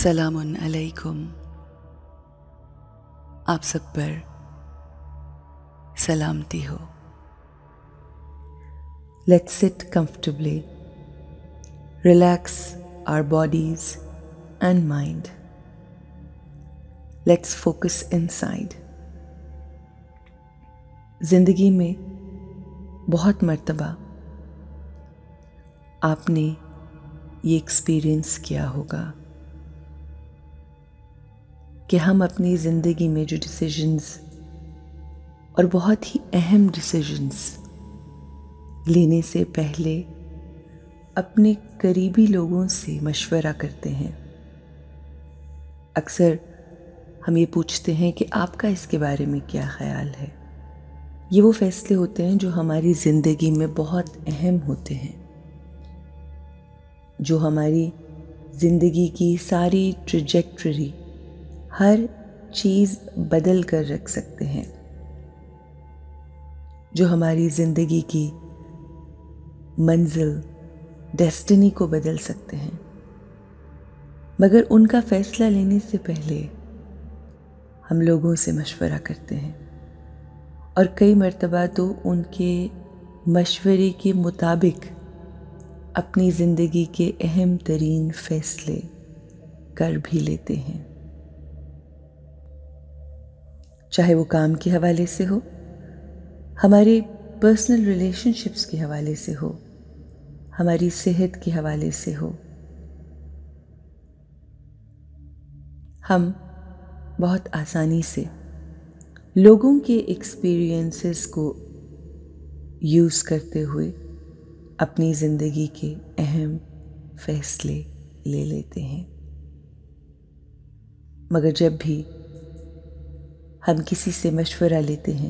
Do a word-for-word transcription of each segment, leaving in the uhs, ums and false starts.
सलामुन अलैकुम। आप सब पर सलामती हो। Let's sit comfortably. Relax our bodies and mind. Let's focus inside. जिंदगी में बहुत मर्तबा आपने ये एक्सपीरियंस किया होगा कि हम अपनी ज़िंदगी में जो डिसीजंस और बहुत ही अहम डिसीजंस लेने से पहले अपने करीबी लोगों से मशवरा करते हैं। अक्सर हम ये पूछते हैं कि आपका इसके बारे में क्या ख्याल है। ये वो फैसले होते हैं जो हमारी ज़िंदगी में बहुत अहम होते हैं, जो हमारी ज़िंदगी की सारी ट्रैजेक्टरी, हर चीज़ बदल कर रख सकते हैं, जो हमारी ज़िंदगी की मंजिल, डेस्टिनी को बदल सकते हैं। मगर उनका फ़ैसला लेने से पहले हम लोगों से मशवरा करते हैं और कई मर्तबा तो उनके मशवरे के मुताबिक अपनी ज़िंदगी के अहम तरीन फ़ैसले कर भी लेते हैं। चाहे वो काम के हवाले से हो, हमारे पर्सनल रिलेशनशिप्स के हवाले से हो, हमारी सेहत के हवाले से हो, हम बहुत आसानी से लोगों के एक्सपीरियंसेस को यूज़ करते हुए अपनी ज़िंदगी के अहम फैसले ले लेते हैं। मगर जब भी हम किसी से मशवरा लेते हैं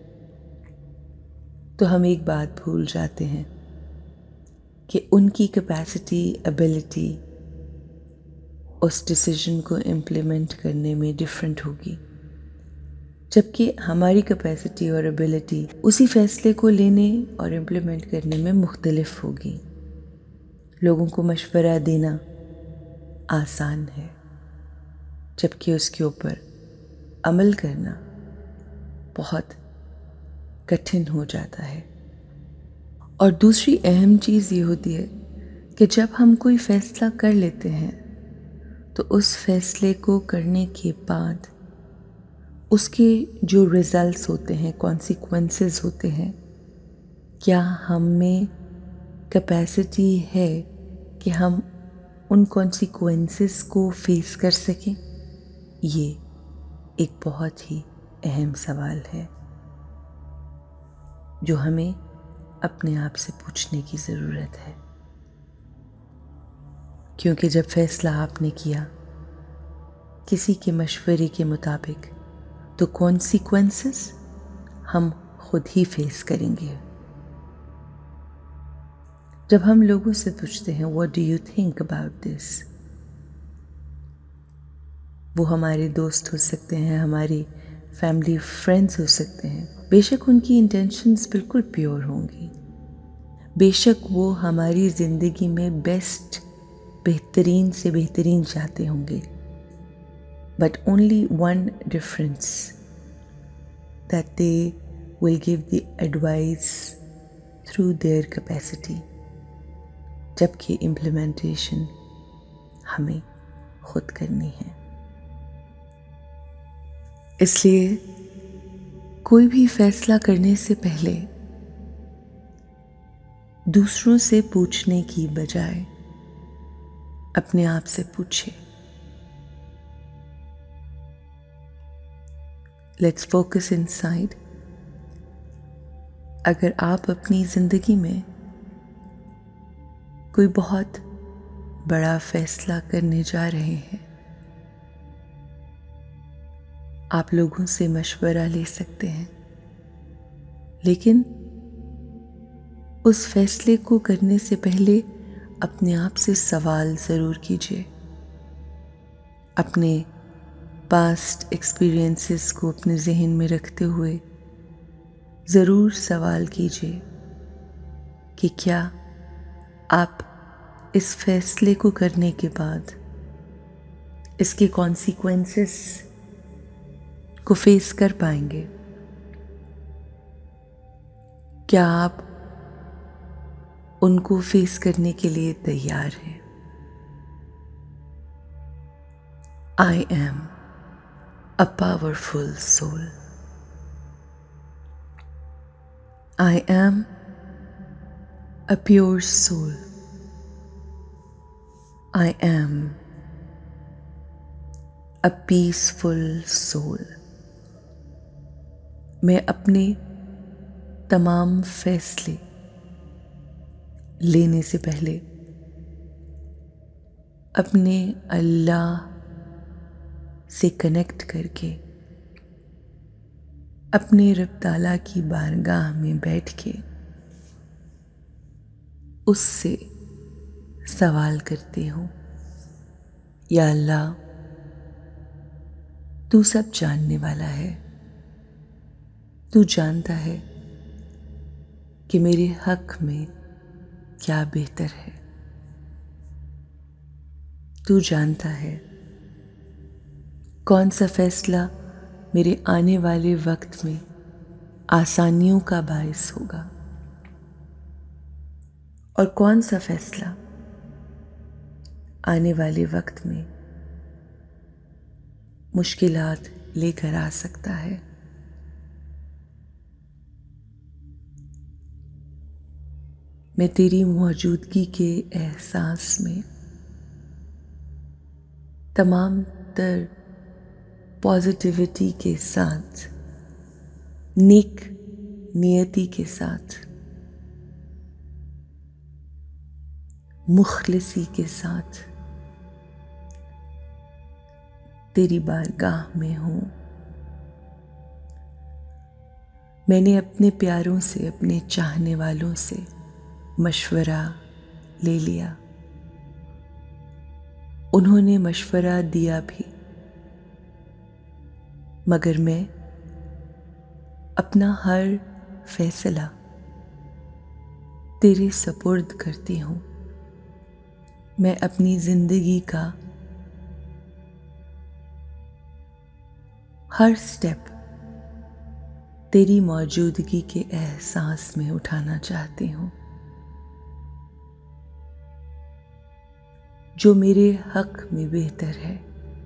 तो हम एक बात भूल जाते हैं कि उनकी कैपेसिटी, एबिलिटी उस डिसीजन को इम्प्लीमेंट करने में डिफरेंट होगी, जबकि हमारी कैपेसिटी और एबिलिटी उसी फैसले को लेने और इम्प्लीमेंट करने में मुख्तलिफ होगी। लोगों को मशवरा देना आसान है, जबकि उसके ऊपर अमल करना बहुत कठिन हो जाता है। और दूसरी अहम चीज़ ये होती है कि जब हम कोई फ़ैसला कर लेते हैं तो उस फैसले को करने के बाद उसके जो रिज़ल्ट्स होते हैं, कॉन्सिक्वेंसेस होते हैं, क्या हम में कैपेसिटी है कि हम उन कॉन्सिक्वेंसेस को फेस कर सकें? ये एक बहुत ही अहम सवाल है जो हमें अपने आप से पूछने की ज़रूरत है, क्योंकि जब फैसला आपने किया किसी के मशवरे के मुताबिक तो कॉन्सिक्वेंसेस हम खुद ही फेस करेंगे। जब हम लोगों से पूछते हैं what do you think about this, वो हमारे दोस्त हो सकते हैं, हमारी फैमिली फ्रेंड्स हो सकते हैं। बेशक उनकी इंटेंशंस बिल्कुल प्योर होंगी, बेशक वो हमारी ज़िंदगी में बेस्ट, बेहतरीन से बेहतरीन चाहते होंगे, but only one difference that they will give the advice through their capacity, जबकि इम्प्लीमेंटेशन हमें खुद करनी है। इसलिए कोई भी फैसला करने से पहले दूसरों से पूछने की बजाय अपने आप से पूछे। Let's focus inside. अगर आप अपनी ज़िंदगी में कोई बहुत बड़ा फैसला करने जा रहे हैं, आप लोगों से मशवरा ले सकते हैं, लेकिन उस फैसले को करने से पहले अपने आप से सवाल ज़रूर कीजिए। अपने पास्ट एक्सपीरियंसेस को अपने जहन में रखते हुए ज़रूर सवाल कीजिए कि क्या आप इस फैसले को करने के बाद इसके कॉन्सिक्वेंसेस को फेस कर पाएंगे? क्या आप उनको फेस करने के लिए तैयार हैं? I am a powerful soul. I am a pure soul. I am a peaceful soul. मैं अपने तमाम फैसले लेने से पहले अपने अल्लाह से कनेक्ट करके अपने रब ताला की बारगाह में बैठ के उससे सवाल करती हूँ, या अल्लाह, तू सब जानने वाला है। तू जानता है कि मेरे हक में क्या बेहतर है। तू जानता है कौन सा फैसला मेरे आने वाले वक्त में आसानियों का बायस होगा और कौन सा फैसला आने वाले वक्त में मुश्किलात लेकर आ सकता है। मैं तेरी मौजूदगी के एहसास में तमाम तर पॉजिटिविटी के साथ, नेक नियति के साथ, मुखलिसी के साथ तेरी बारगाह में हूँ। मैंने अपने प्यारों से, अपने चाहने वालों से मशवरा ले लिया। उन्होंने मशवरा दिया भी, मगर मैं अपना हर फैसला तेरे सपुर्द करती हूँ। मैं अपनी जिंदगी का हर स्टेप तेरी मौजूदगी के एहसास में उठाना चाहती हूँ। जो मेरे हक में बेहतर है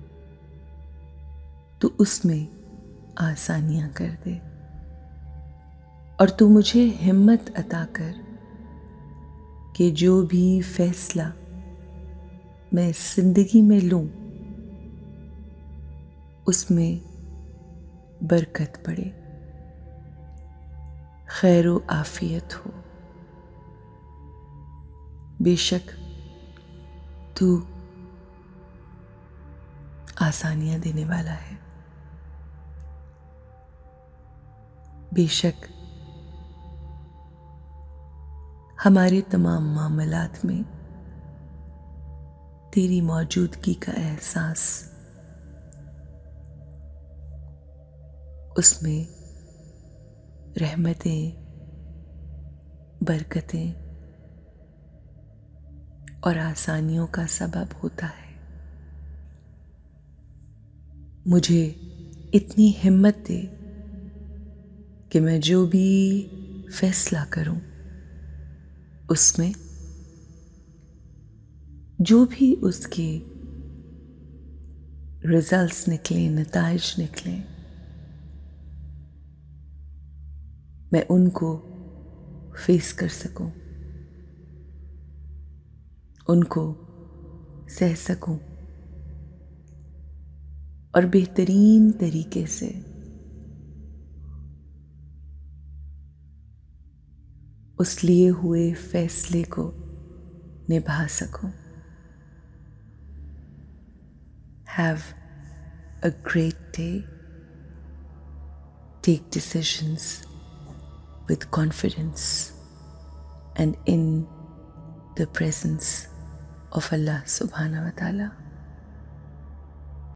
तू उसमें आसानियां कर दे, और तू मुझे हिम्मत अता कर कि जो भी फैसला मैं इस जिंदगी में लूं उसमें बरकत पड़े, खैर व आफियत हो। बेशक तू आसानियां देने वाला है। बेशक हमारे तमाम मामलात में तेरी मौजूदगी का एहसास, उसमें रहमतें, बरकतें और आसानियों का सबब होता है। मुझे इतनी हिम्मत दे कि मैं जो भी फैसला करूं उसमें जो भी उसके रिजल्ट्स निकले, नताइज निकले, मैं उनको फेस कर सकूं, उनको सह सकूं और बेहतरीन तरीके से उस लिए हुए फैसले को निभा सकूं। Have a great day. Take decisions with confidence and in the presence of Allah subhanahu wa ta'ala.